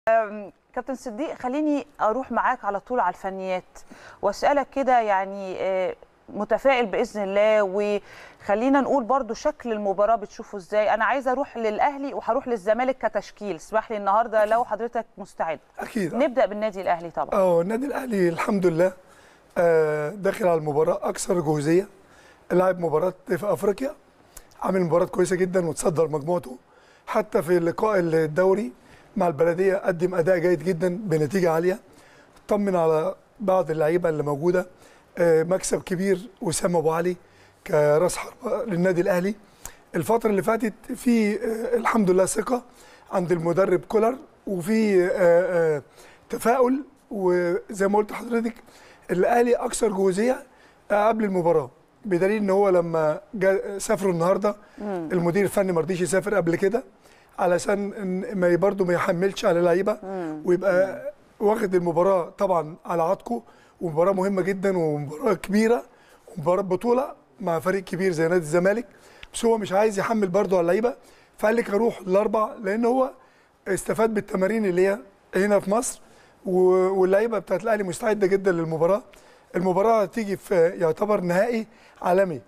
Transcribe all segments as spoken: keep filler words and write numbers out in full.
كابتن صديق، خليني اروح معاك على طول على الفنيات واسالك كده، يعني متفائل باذن الله، وخلينا نقول برضو شكل المباراه بتشوفه ازاي؟ انا عايزه اروح للاهلي وهروح للزمالك كتشكيل، اسمح لي النهارده لو حضرتك مستعد. اكيد. نبدا بالنادي الاهلي طبعا. اه النادي الاهلي الحمد لله آه داخل على المباراه اكثر جهوزيه، لاعب مباراه في افريقيا، عامل مباراه كويسه جدا وتصدر مجموعته، حتى في اللقاء الدوري مع البلديه قدم اداء جيد جدا بنتيجه عاليه. طمن على بعض اللعيبه اللي موجوده. آه مكسب كبير وسام ابو علي كراس حربه للنادي الاهلي. الفتره اللي فاتت في آه الحمد لله ثقه عند المدرب كولر، وفي آه آه تفاؤل، وزي ما قلت لحضرتك الاهلي اكثر جهوزيه قبل المباراه، بدليل ان هو لما سافروا النهارده مم. المدير الفني ما رضيش يسافر قبل كده علشان ما برضه ما يحملش على اللعيبه، ويبقى واخد المباراه طبعا على عاتقه، ومباراه مهمه جدا ومباراه كبيره ومباراه بطوله مع فريق كبير زي نادي الزمالك، بس هو مش عايز يحمل برضه على اللعيبه، فقال لك اروح الاربع لان هو استفاد بالتمارين اللي هي هنا في مصر، واللعيبه بتاعت الاهلي مستعده جدا للمباراه. المباراه هتيجي في يعتبر نهائي عالمي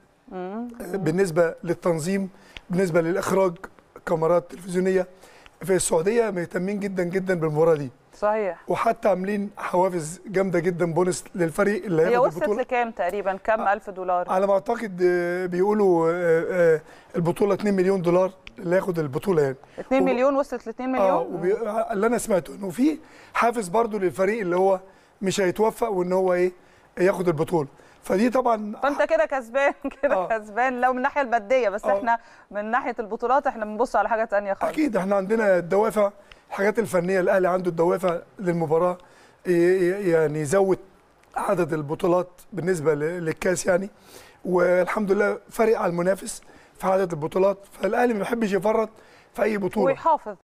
بالنسبه للتنظيم، بالنسبه للاخراج، كاميرات تلفزيونيه في السعوديه مهتمين جدا جدا بالمباراه دي. صحيح. وحتى عاملين حوافز جامده جدا بونس للفريق اللي هياخد البطوله. هي وصلت لكام تقريبا؟ كام الف دولار؟ على ما اعتقد بيقولوا البطوله اتنين مليون دولار اللي هياخد البطوله يعني. اتنين مليون وصلت ل اتنين مليون؟ اه وبي... اللي انا سمعته انه في حافز برضو للفريق اللي هو مش هيتوفق وان هو ايه ياخد البطوله، فدي طبعا فانت كده كسبان كده آه. كسبان لو من الناحيه الماديه، بس آه. احنا من ناحيه البطولات احنا بنبص على حاجه ثانيه خالص. اكيد احنا عندنا الدوافع، الحاجات الفنيه، الاهلي عنده الدوافع للمباراه، يعني يزود عدد البطولات بالنسبه للكاس يعني، والحمد لله فارق على المنافس في عدد البطولات، فالاهلي ما بيحبش يفرط في اي بطوله ويحافظ